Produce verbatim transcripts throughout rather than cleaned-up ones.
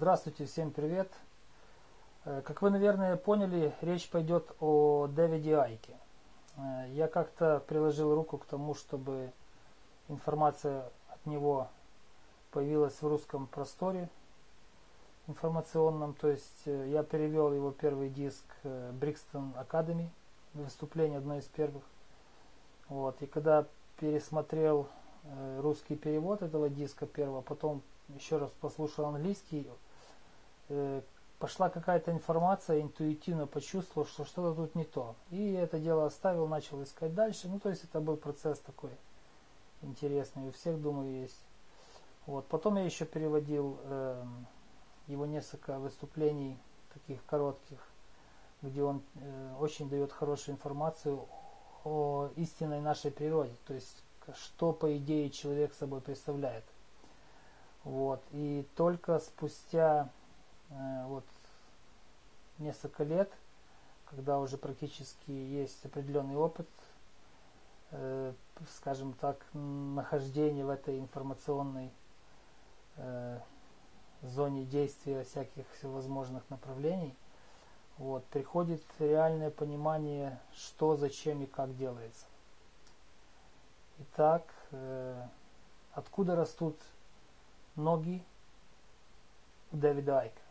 Здравствуйте, всем привет. Как вы, наверное, поняли, речь пойдет о Дэвиде Айке. Я как-то приложил руку к тому, чтобы информация от него появилась в русском просторе информационном. То есть я перевел его первый диск Brixton Academy, выступление одно из первых. Вот. И когда пересмотрел русский перевод этого диска первого, потом еще раз послушал английский, пошла какая-то информация, интуитивно почувствовал, что что-то тут не то. И это дело оставил, начал искать дальше. Ну, то есть это был процесс такой интересный, у всех, думаю, есть. Вот. Потом я еще переводил э, его несколько выступлений, таких коротких, где он э, очень дает хорошую информацию о истинной нашей природе. То есть, что, по идее, человек собой представляет. Вот. И только спустя э, вот, несколько лет, когда уже практически есть определенный опыт, э, скажем так, нахождения в этой информационной э, зоне действия всяких всевозможных направлений, вот, приходит реальное понимание, что, зачем и как делается. Итак, э, откуда растут ноги у Дэвида Айка?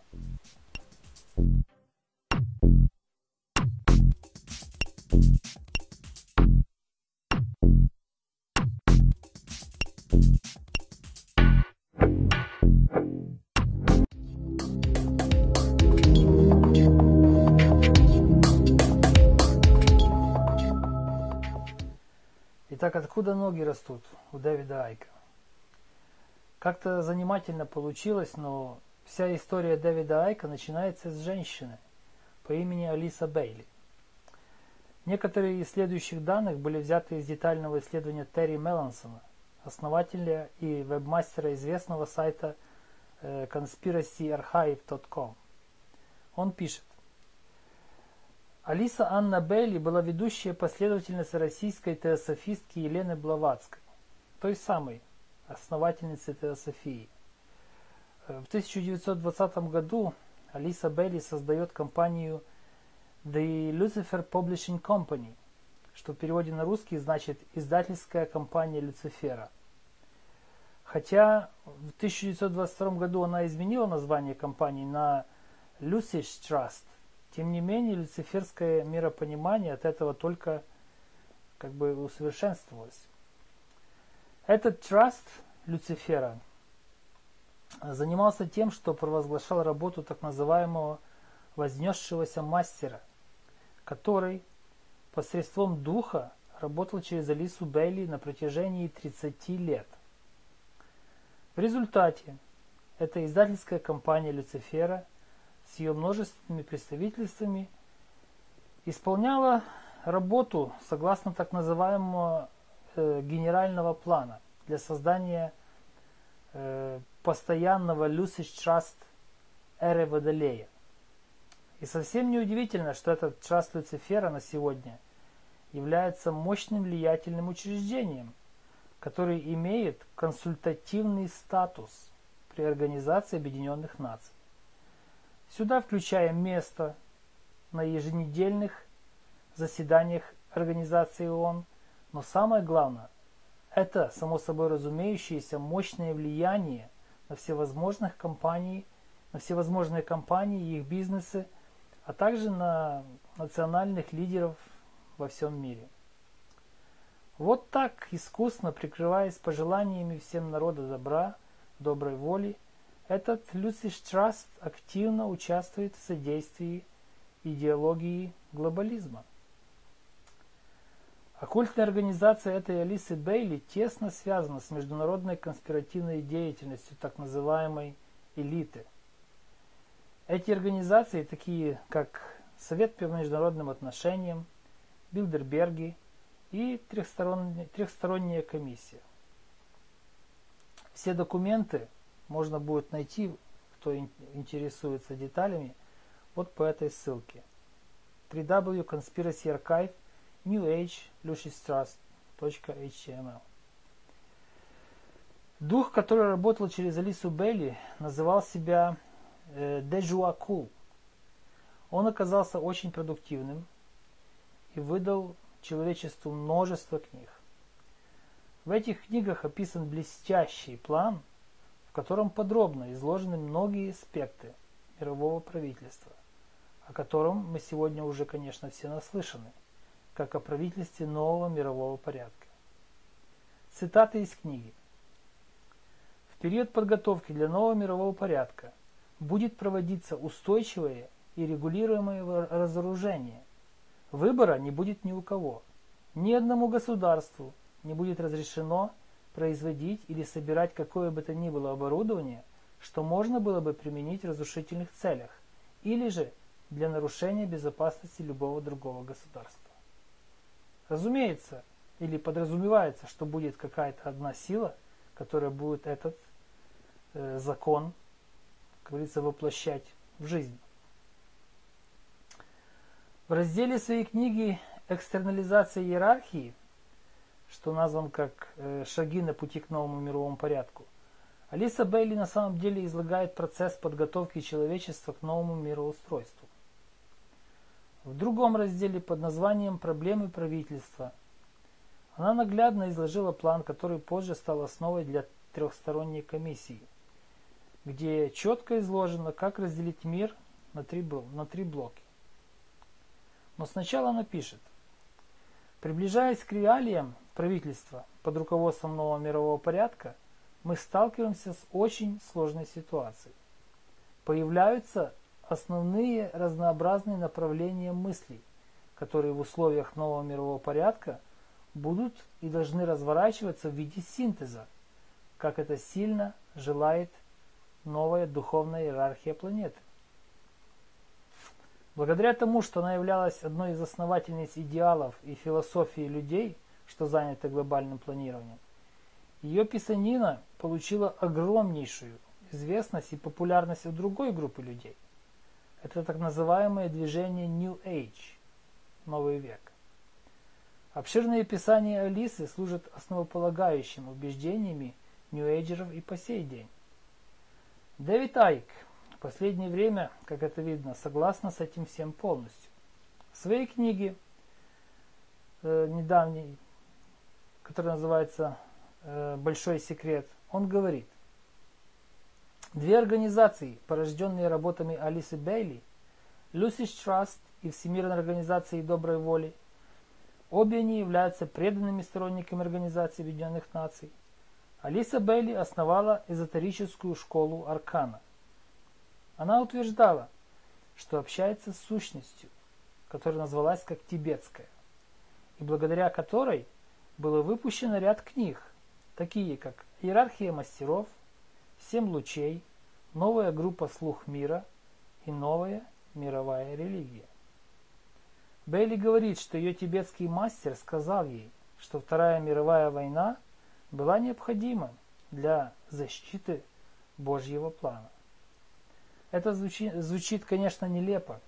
Итак, откуда ноги растут у Дэвида Айка? Как-то занимательно получилось, но вся история Дэвида Айка начинается с женщины по имени Алиса Бейли. Некоторые из следующих данных были взяты из детального исследования Терри Мелансона, основателя и вебмастера известного сайта конспираси архайв точка ком. Он пишет: Алиса Анна Бейли была ведущая последовательница российской теософистки Елены Блаватской, той самой основательницы теософии. В тысяча девятьсот двадцатом году Алиса Бейли создает компанию The Lucifer Publishing Company, что в переводе на русский значит «издательская компания Люцифера». Хотя в тысяча девятьсот двадцать втором году она изменила название компании на Lucis Trust, тем не менее люциферское миропонимание от этого только как бы усовершенствовалось. Этот траст Люцифера занимался тем, что провозглашал работу так называемого вознесшегося мастера, который посредством духа работал через Алису Бейли на протяжении тридцати лет. В результате эта издательская компания Люцифера с ее множественными представительствами исполняла работу согласно так называемого э, генерального плана для создания э, постоянного Lucis Trust эры Водолея. И совсем неудивительно, что этот траст Люцифера на сегодня является мощным влиятельным учреждением, который имеет консультативный статус при Организации Объединенных Наций. Сюда включая место на еженедельных заседаниях Организации ООН, но самое главное, это, само собой разумеющееся, мощное влияние на всевозможных компаний, на всевозможные компании и их бизнесы, а также на национальных лидеров во всем мире. Вот так, искусно прикрываясь пожеланиями всем народу добра, доброй воли, этот Lucis Trust активно участвует в содействии идеологии глобализма. Оккультная организация этой Алисы Бейли тесно связана с международной конспиративной деятельностью так называемой элиты. Эти организации, такие как Совет по международным отношениям, Билдерберги и трехсторонняя, трехсторонняя комиссия. Все документы можно будет найти, кто интересуется деталями, вот по этой ссылке. дабл ю дабл ю дабл ю точка конспираси архайв нью эйдж люсис траст точка эйч ти эм эл. Дух, который работал через Алису Бейли, называл себя э, Дежуакул. Он оказался очень продуктивным и выдал человечеству множество книг. В этих книгах описан блестящий план, в котором подробно изложены многие аспекты мирового правительства, о котором мы сегодня уже, конечно, все наслышаны, как о правительстве нового мирового порядка. Цитаты из книги. В период подготовки для нового мирового порядка будет проводиться устойчивое и регулируемое разоружение. Выбора не будет ни у кого. Ни одному государству не будет разрешено производить или собирать какое бы то ни было оборудование, что можно было бы применить в разрушительных целях, или же для нарушения безопасности любого другого государства. Разумеется, или подразумевается, что будет какая-то одна сила, которая будет этот э, закон, как говорится, воплощать в жизнь. В разделе своей книги «Экстернализация иерархии», что назван как «Шаги на пути к новому мировому порядку», Алиса Бейли на самом деле излагает процесс подготовки человечества к новому мироустройству. В другом разделе под названием «Проблемы правительства» она наглядно изложила план, который позже стал основой для трехсторонней комиссии, где четко изложено, как разделить мир на три, на три блока. Но сначала она пишет: приближаясь к реалиям правительства под руководством нового мирового порядка, мы сталкиваемся с очень сложной ситуацией. Появляются основные разнообразные направления мыслей, которые в условиях нового мирового порядка будут и должны разворачиваться в виде синтеза, как это сильно желает новая духовная иерархия планеты. Благодаря тому, что она являлась одной из основательниц идеалов и философии людей, что заняты глобальным планированием, ее писанина получила огромнейшую известность и популярность у другой группы людей. Это так называемое движение New Age, новый век. Обширные писания Алисы служат основополагающим убеждениями нью-эйджеров и по сей день. Дэвид Айк в последнее время, как это видно, согласен с этим всем полностью. В своей книге э, недавней, которая называется э, «Большой секрет», он говорит: две организации, порожденные работами Алисы Бейли, Lucis Trust и Всемирной организации доброй воли, обе они являются преданными сторонниками Организации Объединенных Наций. Алиса Бейли основала эзотерическую школу Аркана. Она утверждала, что общается с сущностью, которая назвалась как тибетская, и благодаря которой было выпущено ряд книг, такие как «Иерархия мастеров», «Семь лучей», «Новая группа слух мира» и «Новая мировая религия». Бейли говорит, что ее тибетский мастер сказал ей, что Вторая мировая война была необходима для защиты Божьего плана. Это звучит, звучит, конечно, нелепо,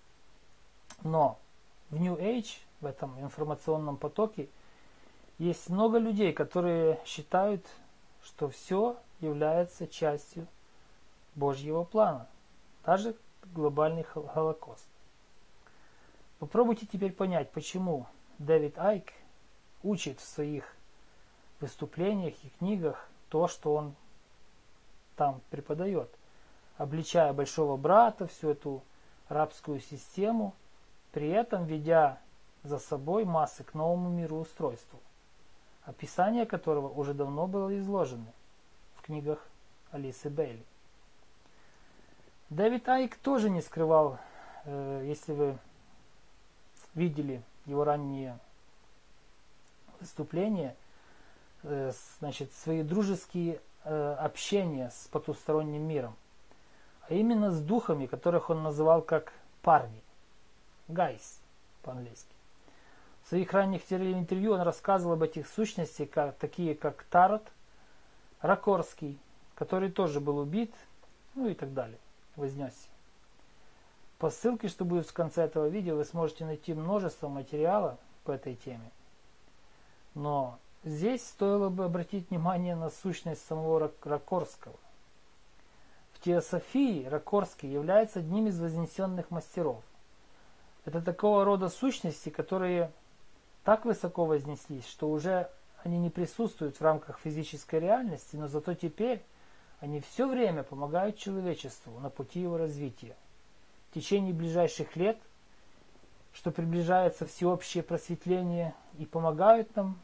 но в New Age, в этом информационном потоке, есть много людей, которые считают, что все является частью Божьего плана, даже глобальный Холокост. Попробуйте теперь понять, почему Дэвид Айк учит в своих выступлениях и книгах то, что он там преподает, обличая Большого Брата, всю эту рабскую систему, при этом ведя за собой массы к новому мироустройству, описание которого уже давно было изложено в книгах Алисы Бейли. Дэвид Айк тоже не скрывал, э, если вы видели его ранние выступления, э, значит, свои дружеские э, общения с потусторонним миром, а именно с духами, которых он называл как парни, гайс по-английски. В своих ранних интервью он рассказывал об этих сущностях, как, такие как Тарот, Ракорский, который тоже был убит, ну и так далее, вознесся. По ссылке, что будет в конце этого видео, вы сможете найти множество материала по этой теме. Но здесь стоило бы обратить внимание на сущность самого Ракорского. В теософии Ракорский является одним из вознесенных мастеров. Это такого рода сущности, которые так высоко вознеслись, что уже они не присутствуют в рамках физической реальности, но зато теперь они все время помогают человечеству на пути его развития. В течение ближайших лет, что приближается всеобщее просветление, и помогают нам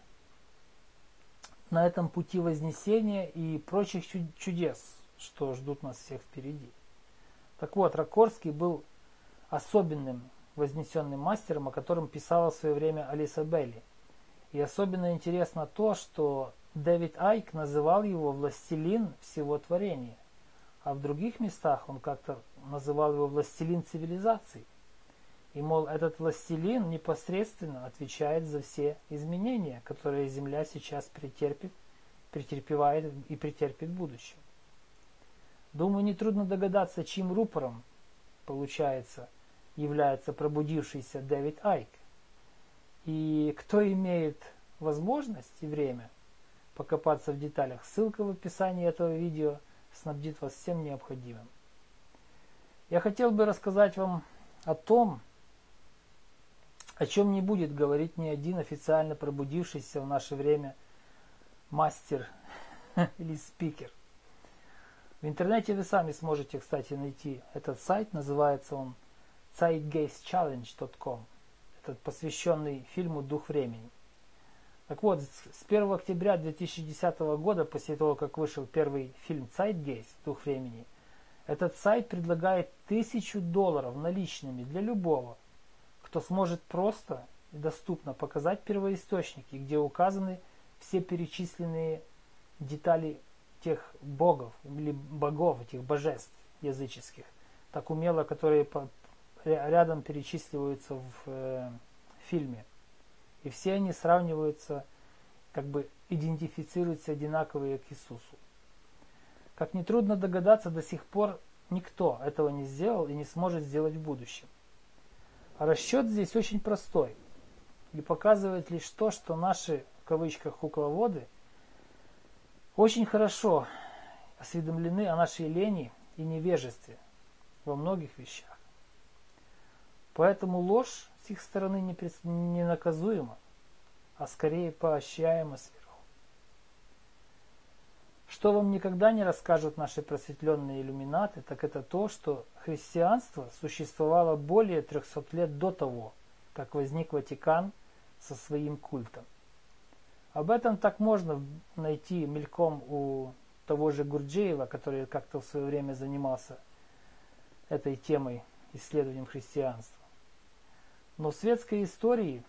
на этом пути вознесения и прочих чудес, что ждут нас всех впереди. Так вот, Ракорский был особенным вознесенным мастером, о котором писала в свое время Алиса Белли. И особенно интересно то, что Дэвид Айк называл его «властелин всего творения», а в других местах он как-то называл его «властелин цивилизаций». И, мол, этот властелин непосредственно отвечает за все изменения, которые Земля сейчас претерпит, претерпевает и претерпит в будущем. Думаю, нетрудно догадаться, чьим рупором, получается, является пробудившийся Дэвид Айк. И кто имеет возможность и время покопаться в деталях, ссылка в описании этого видео снабдит вас всем необходимым. Я хотел бы рассказать вам о том, о чем не будет говорить ни один официально пробудившийся в наше время мастер или спикер. В интернете вы сами сможете, кстати, найти этот сайт, называется он zeitgeist challenge точка ком, этот посвященный фильму «Дух времени». Так вот, с первого октября две тысячи десятого года, после того, как вышел первый фильм «Zeitgeist. Дух времени», этот сайт предлагает тысячу долларов наличными для любого, кто сможет просто и доступно показать первоисточники, где указаны все перечисленные детали тех богов или богов, этих божеств языческих, так умело, которые рядом перечисливаются в э, фильме. И все они сравниваются, как бы идентифицируются одинаковые к Иисусу. Как нетрудно догадаться, до сих пор никто этого не сделал и не сможет сделать в будущем. А расчет здесь очень простой и показывает лишь то, что наши, в кавычках, кукловоды очень хорошо осведомлены о нашей лени и невежестве во многих вещах. Поэтому ложь с их стороны не наказуема, а скорее поощряема сверху. Что вам никогда не расскажут наши просветленные иллюминаты, так это то, что христианство существовало более трехсот лет до того, как возник Ватикан со своим культом. Об этом так можно найти мельком у того же Гурджиева, который как-то в свое время занимался этой темой, исследованием христианства. Но в светской истории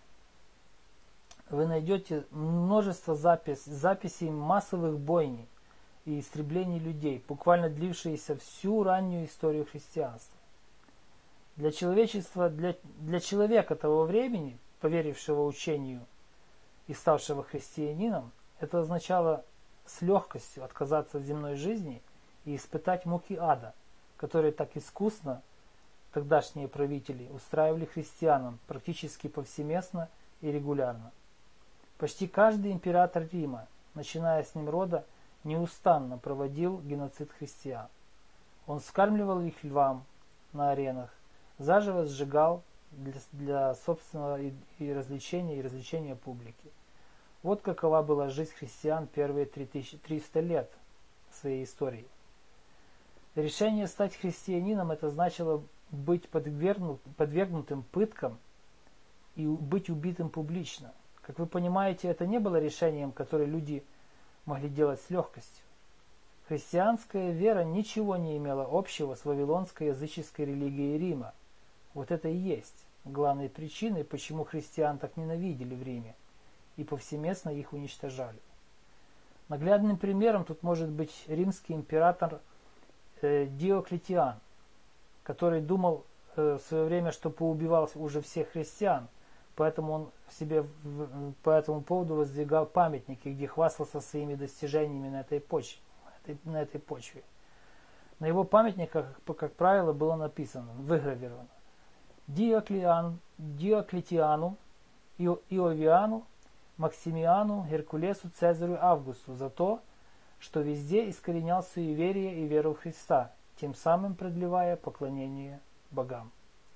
вы найдете множество запис, записей массовых бойней и истреблений людей, буквально длившиеся всю раннюю историю христианства. Для человечества, для, для человека того времени, поверившего учению и ставшего христианином, это означало с легкостью отказаться от земной жизни и испытать муки ада, которые так искусно тогдашние правители устраивали христианам практически повсеместно и регулярно. Почти каждый император Рима, начиная с Немрода, неустанно проводил геноцид христиан. Он скармливал их львам на аренах, заживо сжигал для, для собственного и, и развлечения, и развлечения публики. Вот какова была жизнь христиан первые три тысячи триста лет своей истории. Решение стать христианином — это значило быть подвергнут, подвергнутым пыткам и быть убитым публично. Как вы понимаете, это не было решением, которое люди могли делать с легкостью. Христианская вера ничего не имела общего с вавилонской языческой религией Рима. Вот это и есть главной причиной, почему христиан так ненавидели в Риме и повсеместно их уничтожали. Наглядным примером тут может быть римский император э, Диоклетиан, который думал э, в свое время, что поубивал уже всех христиан, поэтому он себе в, по этому поводу воздвигал памятники, где хвастался своими достижениями на этой почве. На этой, на этой почве. На его памятниках, как правило, было написано, выгравировано: Диоклетиан, Диоклетиану, Ио, Иовиану, Максимиану, Геркулесу, Цезарю, Августу за то, что везде искоренял суеверие и веру в Христа тем самым продлевая поклонение богам.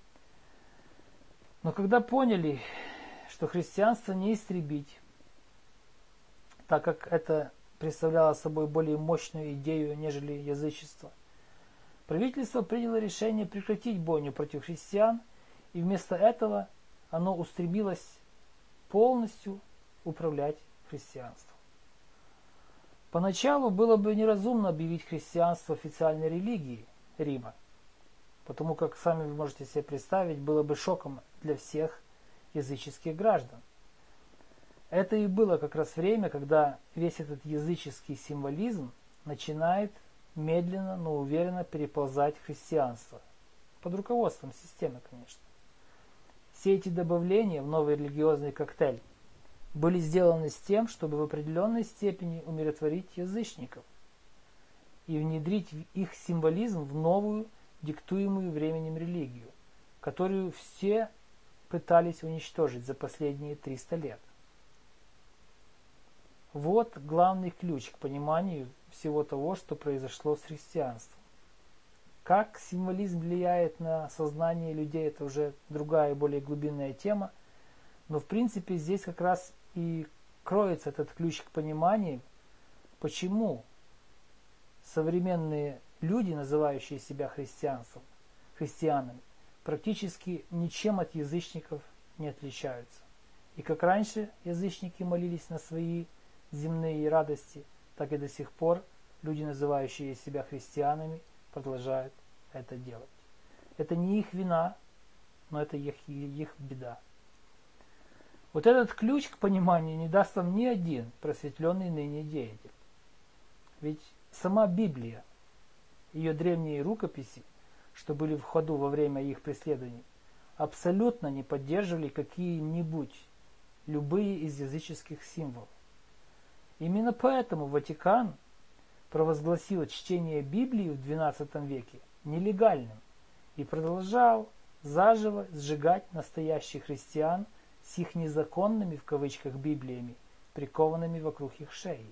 Но когда поняли, что христианство не истребить, так как это представляло собой более мощную идею, нежели язычество, правительство приняло решение прекратить бойню против христиан, и вместо этого оно устремилось полностью управлять христианством. Поначалу было бы неразумно объявить христианство официальной религией Рима, потому как, сами вы можете себе представить, было бы шоком для всех языческих граждан. Это и было как раз время, когда весь этот языческий символизм начинает медленно, но уверенно переползать в христианство. Под руководством системы, конечно. Все эти добавления в новый религиозный коктейль были сделаны с тем, чтобы в определенной степени умиротворить язычников и внедрить их символизм в новую, диктуемую временем религию, которую все пытались уничтожить за последние триста лет. Вот главный ключ к пониманию всего того, что произошло с христианством. Как символизм влияет на сознание людей, это уже другая, более глубинная тема, но в принципе здесь как раз и кроется этот ключ к пониманию, почему современные люди, называющие себя христианством, христианами, практически ничем от язычников не отличаются. И как раньше язычники молились на свои земные радости, так и до сих пор люди, называющие себя христианами, продолжают это делать. Это не их вина, но это их, их беда. Вот этот ключ к пониманию не даст вам ни один просветленный ныне деятель. Ведь сама Библия, ее древние рукописи, что были в ходу во время их преследований, абсолютно не поддерживали какие-нибудь, любые из языческих символов. Именно поэтому Ватикан провозгласил чтение Библии в двенадцатом веке нелегальным и продолжал заживо сжигать настоящих христиан с их незаконными, в кавычках, Библиями, прикованными вокруг их шеи.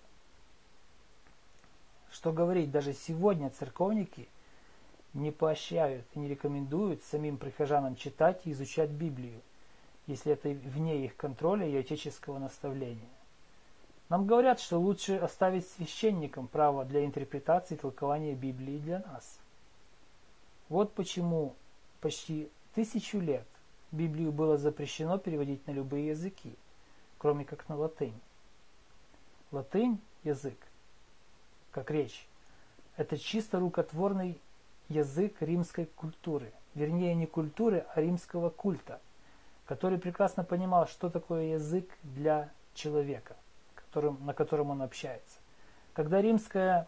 Что говорить, даже сегодня церковники не поощряют и не рекомендуют самим прихожанам читать и изучать Библию, если это вне их контроля и отеческого наставления. Нам говорят, что лучше оставить священникам право для интерпретации и толкования Библии для нас. Вот почему почти тысячу лет Библию было запрещено переводить на любые языки, кроме как на латынь. Латынь – язык, как речь. Это чисто рукотворный язык римской культуры, вернее не культуры, а римского культа, который прекрасно понимал, что такое язык для человека, которым, на котором он общается. Когда римская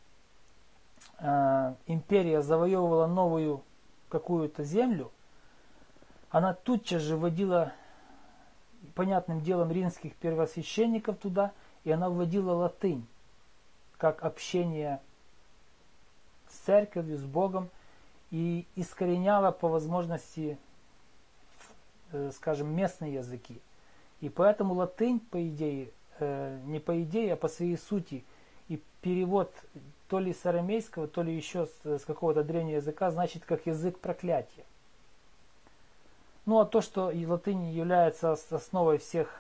э, империя завоевывала новую какую-то землю, она тутчас же вводила, понятным делом, римских первосвященников туда, и она вводила латынь, как общение с церковью, с Богом, и искореняла по возможности, э, скажем, местные языки. И поэтому латынь, по идее, э, не по идее, а по своей сути, и перевод то ли с арамейского, то ли еще с, с какого-то древнего языка, значит как язык проклятия. Ну а то, что и латынь является основой всех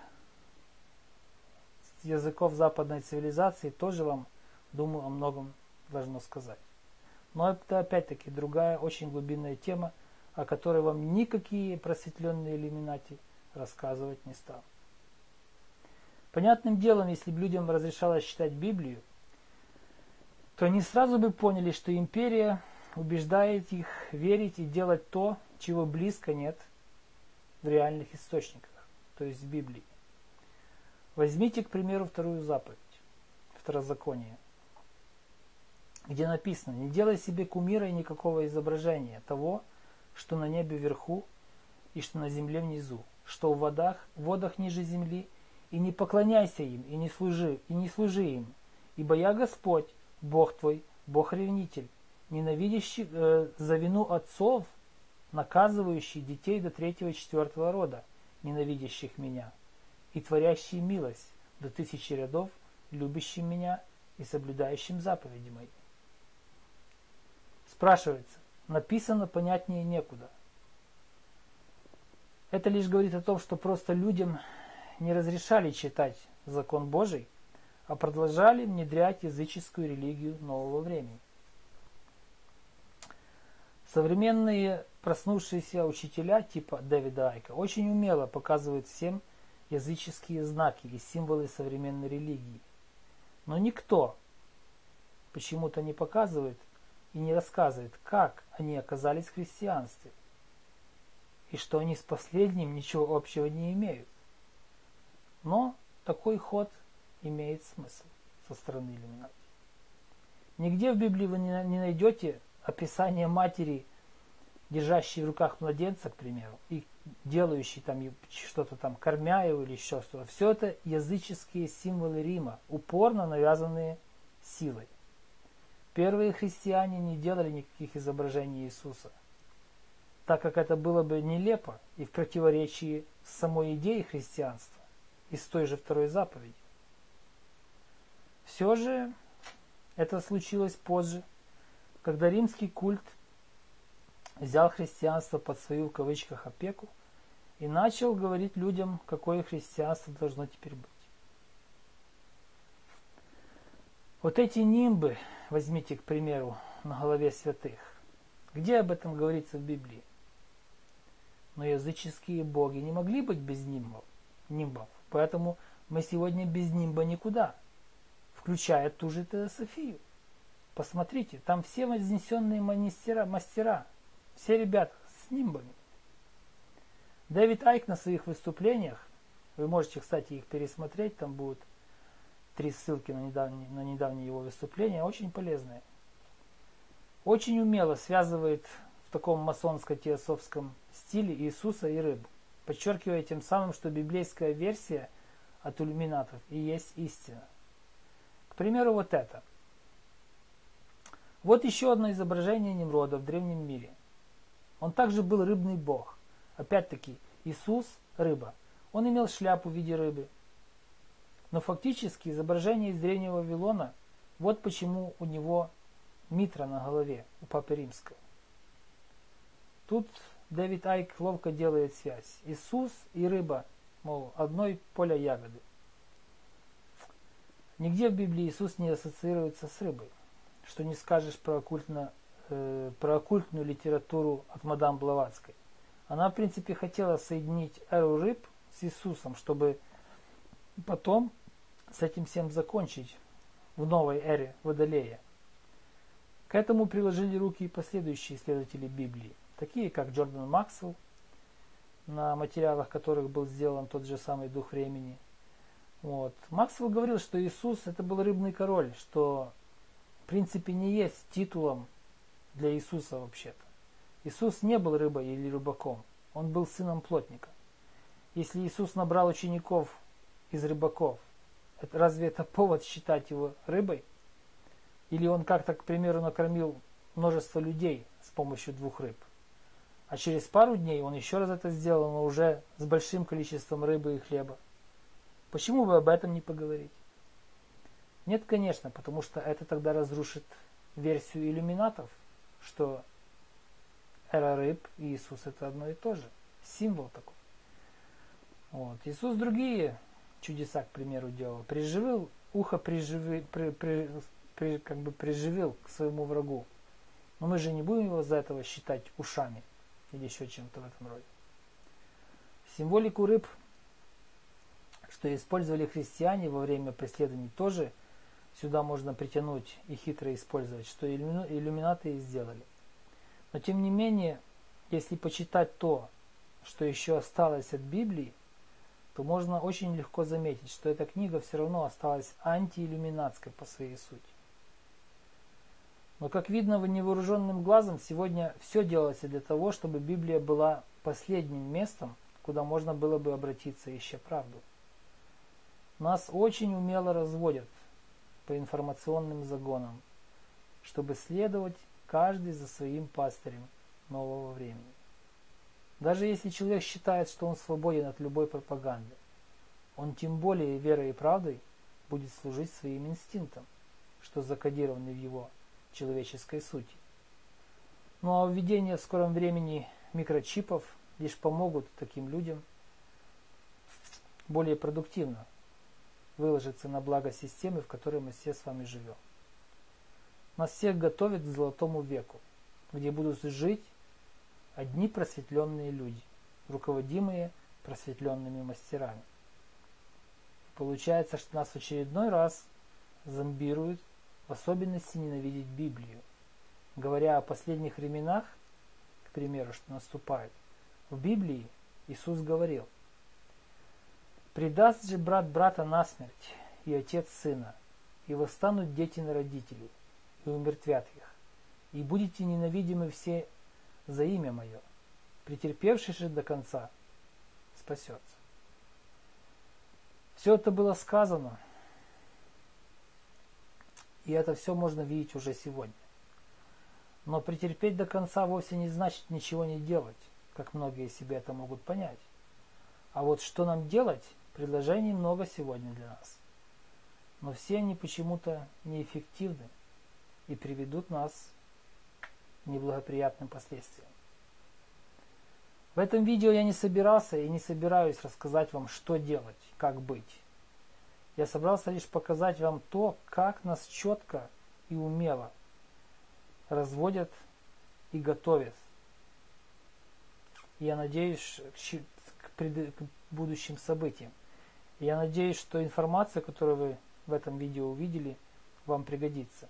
языков западной цивилизации, тоже вам, думаю, о многом должно сказать. Но это опять-таки другая очень глубинная тема, о которой вам никакие просветленные иллюминати рассказывать не станут. Понятным делом, если бы людям разрешалось читать Библию, то они сразу бы поняли, что империя убеждает их верить и делать то, чего близко нет в реальных источниках, то есть в Библии. Возьмите, к примеру, вторую заповедь, Второзаконие, где написано: «Не делай себе кумира и никакого изображения того, что на небе вверху и что на земле внизу, что в водах, в водах ниже земли, и не поклоняйся им, и не служи, и не служи им, ибо я Господь, Бог твой, Бог-ревнитель, ненавидящий э, за вину отцов, наказывающий детей до третьего и четвертого рода, ненавидящих меня, и творящий милость до тысячи рядов, любящим меня и соблюдающим заповеди мои». Спрашивается, написано понятнее некуда. Это лишь говорит о том, что просто людям не разрешали читать закон Божий, а продолжали внедрять языческую религию нового времени. Современные проснувшиеся учителя типа Дэвида Айка очень умело показывают всем языческие знаки и символы современной религии. Но никто почему-то не показывает и не рассказывает, как они оказались в христианстве, и что они с последним ничего общего не имеют. Но такой ход имеет смысл со стороны иллюминатов. Нигде в Библии вы не найдете описание матери, держащей в руках младенца, к примеру, и делающей там что-то там, кормя его или еще что-то. Все это языческие символы Рима, упорно навязанные силой. Первые христиане не делали никаких изображений Иисуса, так как это было бы нелепо и в противоречии с самой идеей христианства и с той же второй заповеди. Все же это случилось позже, когда римский культ взял христианство под свою, в кавычках, опеку и начал говорить людям, какое христианство должно теперь быть. Вот эти нимбы, возьмите, к примеру, на голове святых. Где об этом говорится в Библии? Но языческие боги не могли быть без нимбов, нимбов. Поэтому мы сегодня без нимба никуда, включая ту же теософию. Посмотрите, там все вознесенные мастера, мастера, все ребята с нимбами. Дэвид Айк на своих выступлениях, вы можете, кстати, их пересмотреть, там будут три ссылки на недавние, на недавние его выступления, очень полезные. Очень умело связывает в таком масонско-теософском стиле Иисуса и рыбу, подчеркивая тем самым, что библейская версия от иллюминатов и есть истина. К примеру, вот это. Вот еще одно изображение Немрода в древнем мире. Он также был рыбный бог. Опять-таки, Иисус – рыба. Он имел шляпу в виде рыбы. Но фактически изображение из древнего Вавилона, вот почему у него митра на голове, у Папы Римского. Тут Дэвид Айк ловко делает связь. Иисус и рыба, мол, одной поля ягоды. Нигде в Библии Иисус не ассоциируется с рыбой. Что не скажешь про, оккультно, э, про оккультную литературу от мадам Блаватской. Она, в принципе, хотела соединить эру рыб с Иисусом, чтобы потом с этим всем закончить в новой эре Водолея. К этому приложили руки и последующие исследователи Библии, такие как Джордан Максвелл, на материалах которых был сделан тот же самый дух времени. Вот. Максвелл говорил, что Иисус это был рыбный король, что в принципе не есть титулом для Иисуса вообще-то. Иисус не был рыбой или рыбаком, он был сыном плотника. Если Иисус набрал учеников из рыбаков, это, разве это повод считать его рыбой? Или он как-то, к примеру, накормил множество людей с помощью двух рыб? А через пару дней он еще раз это сделал, но уже с большим количеством рыбы и хлеба. Почему бы об этом не поговорить? Нет, конечно, потому что это тогда разрушит версию иллюминатов, что эра рыб и Иисус это одно и то же. Символ такой. Вот. Иисус другие чудеса, к примеру, делал. Приживил, ухо приживи, при, при, при, как бы приживил к своему врагу. Но мы же не будем его за этого считать ушами или еще чем-то в этом роде. Символику рыб, что использовали христиане во время преследований, тоже сюда можно притянуть и хитро использовать, что иллюминаты и сделали. Но тем не менее, если почитать то, что еще осталось от Библии, то можно очень легко заметить, что эта книга все равно осталась антииллюминатской по своей сути. Но, как видно невооруженным глазом, сегодня все делается для того, чтобы Библия была последним местом, куда можно было бы обратиться, ища правду. Нас очень умело разводят по информационным загонам, чтобы следовать каждый за своим пастырем нового времени. Даже если человек считает, что он свободен от любой пропаганды, он тем более верой и правдой будет служить своим инстинктам, что закодированы в его человеческой сути. Ну а введение в скором времени микрочипов лишь помогут таким людям более продуктивно выложиться на благо системы, в которой мы все с вами живем. Нас всех готовят к золотому веку, где будут жить одни просветленные люди, руководимые просветленными мастерами. Получается, что нас в очередной раз зомбируют, в особенности ненавидеть Библию, говоря о последних временах, к примеру, что наступает. В Библии Иисус говорил: «Предаст же брат брата насмерть, и отец сына, и восстанут дети на родителей, и умертвят их, и будете ненавидимы все за имя мое, претерпевший же до конца спасется». Все это было сказано, и это все можно видеть уже сегодня. Но претерпеть до конца вовсе не значит ничего не делать, как многие себе это могут понять. А вот что нам делать, предложений много сегодня для нас. Но все они почему-то неэффективны и приведут нас к неблагоприятным последствиям. В этом видео я не собирался и не собираюсь рассказать вам, что делать, как быть. Я собрался лишь показать вам то, как нас четко и умело разводят и готовят. Я надеюсь к, пред... к будущим событиям. Я надеюсь, что информация, которую вы в этом видео увидели, вам пригодится.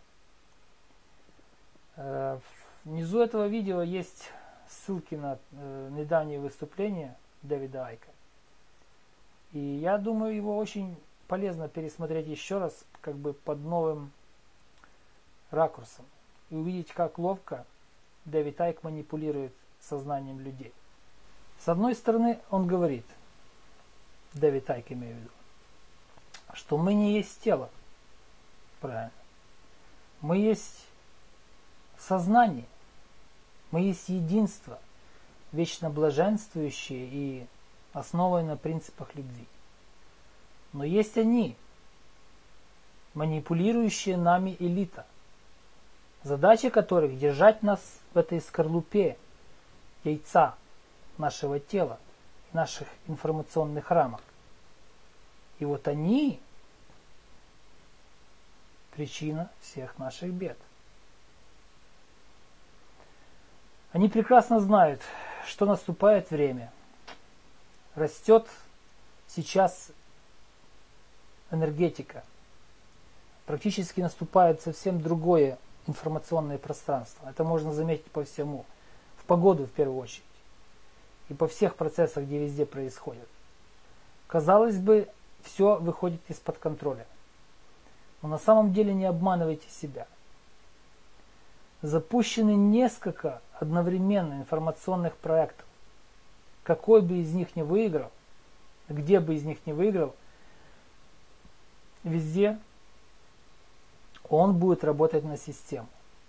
Внизу этого видео есть ссылки на недавние выступления Дэвида Айка. И я думаю, его очень полезно пересмотреть еще раз, как бы под новым ракурсом. И увидеть, как ловко Дэвид Айк манипулирует сознанием людей. С одной стороны, он говорит, Дэвид Айк имею в виду, что мы не есть тело. Правильно. Мы есть сознание. Мы есть единство, вечно блаженствующее и основанное на принципах любви. Но есть они, манипулирующие нами элита, задача которых держать нас в этой скорлупе яйца нашего тела, наших информационных рамок. И вот они причина всех наших бед. Они прекрасно знают, что наступает время. Растет сейчас энергетика. Практически наступает совсем другое информационное пространство. Это можно заметить по всему. В погоду в первую очередь. И по всех процессах, где везде происходят. Казалось бы, все выходит из-под контроля. Но на самом деле не обманывайте себя. Запущены несколько одновременно информационных проектов. Какой бы из них ни выиграл, где бы из них ни выиграл, везде он будет работать на систему.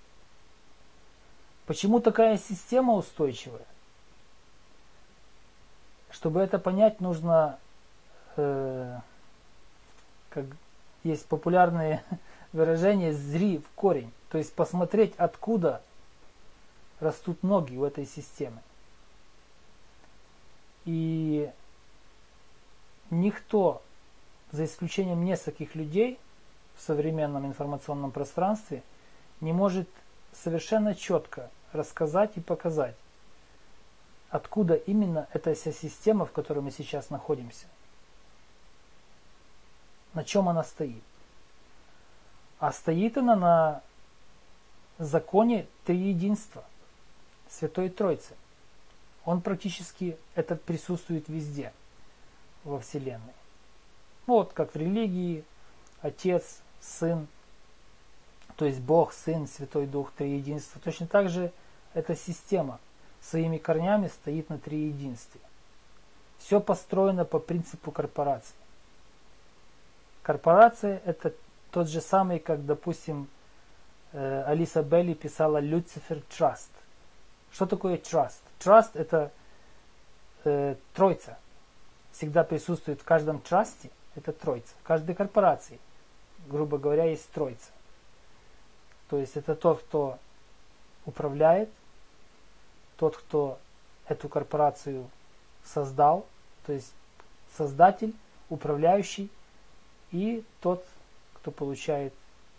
Почему такая система устойчивая? Чтобы это понять, нужно, э, как есть популярное выражение, зри в корень. То есть посмотреть, откуда растут ноги у этой системы. И никто, за исключением нескольких людей в современном информационном пространстве, не может совершенно четко рассказать и показать, откуда именно эта вся система, в которой мы сейчас находимся. На чем она стоит. А стоит она на законе триединства, Святой Троицы. Он практически, это присутствует везде во Вселенной. Вот как в религии Отец, Сын, то есть Бог, Сын, Святой Дух, триединство. Точно так же эта система своими корнями стоит на триединстве. Все построено по принципу корпорации. Корпорация это тот же самый, как, допустим, Алиса Белли писала Lucifer Trust. Что такое Trust? Trust это э, тройца. Всегда присутствует в каждом трасте, это тройца. В каждой корпорации, грубо говоря, есть тройца. То есть это тот, кто управляет, тот, кто эту корпорацию создал, то есть создатель, управляющий, и тот, кто получает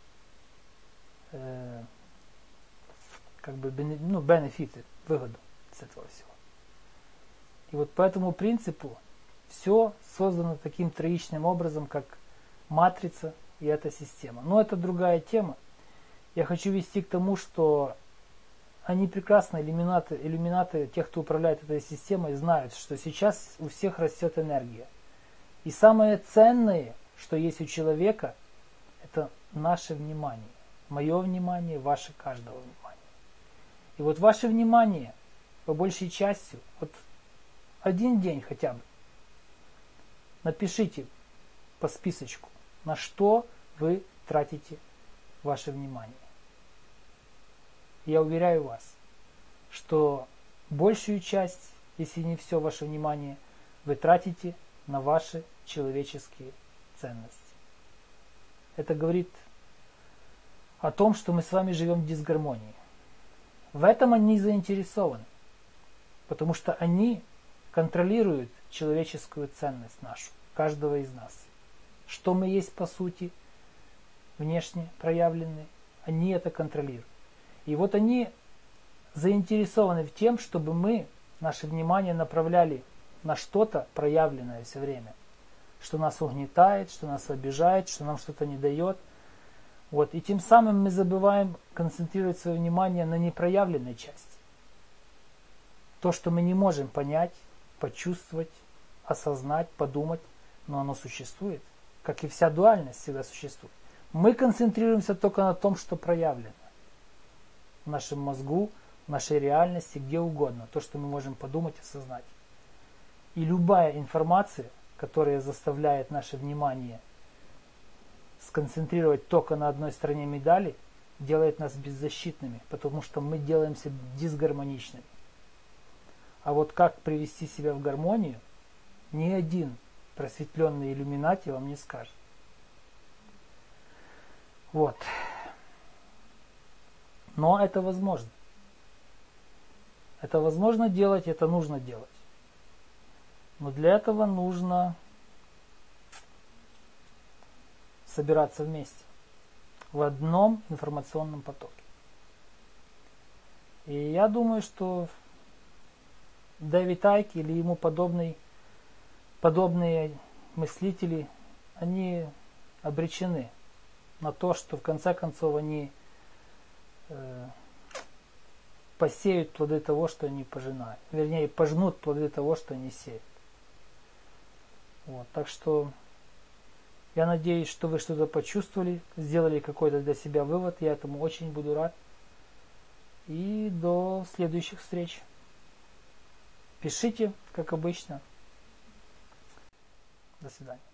э, как бы ну, бенефиты, выгоду с этого всего. И вот по этому принципу все создано таким троичным образом, как матрица и эта система. Но это другая тема. Я хочу вести к тому, что они прекрасно, иллюминаты, иллюминаты, тех, кто управляет этой системой, знают, что сейчас у всех растет энергия. И самое ценное, что есть у человека, это наше внимание. Мое внимание, ваше каждого внимание. И вот ваше внимание, по большей части, вот один день хотя бы, напишите по списочку, на что вы тратите ваше внимание. Я уверяю вас, что большую часть, если не все ваше внимание, вы тратите на ваши человеческие ценности. Это говорит о том, что мы с вами живем в дисгармонии. В этом они заинтересованы, потому что они контролируют человеческую ценность нашу, каждого из нас. Что мы есть по сути, внешне проявленные, они это контролируют. И вот они заинтересованы в тем, чтобы мы наше внимание направляли на что-то проявленное все время, что нас угнетает, что нас обижает, что нам что-то не дает. Вот. И тем самым мы забываем концентрировать свое внимание на непроявленной части. То, что мы не можем понять, почувствовать, осознать, подумать, но оно существует, как и вся дуальность всегда существует. Мы концентрируемся только на том, что проявлено. В нашем мозгу, в нашей реальности, где угодно. То, что мы можем подумать, осознать. И любая информация, которая заставляет наше внимание сконцентрировать только на одной стороне медали, делает нас беззащитными, потому что мы делаемся дисгармоничными. А вот как привести себя в гармонию, ни один просветленный иллюминати вам не скажет. Вот. Но это возможно. Это возможно делать, это нужно делать. Но для этого нужно собираться вместе в одном информационном потоке. И я думаю, что Дэвид Айк или ему подобный, подобные мыслители, они обречены на то, что в конце концов они э, посеют плоды того, что они пожинают. Вернее, пожнут плоды того, что они сеют. Вот, так что я надеюсь, что вы что-то почувствовали, сделали какой-то для себя вывод. Я этому очень буду рад. И до следующих встреч. Пишите, как обычно. До свидания.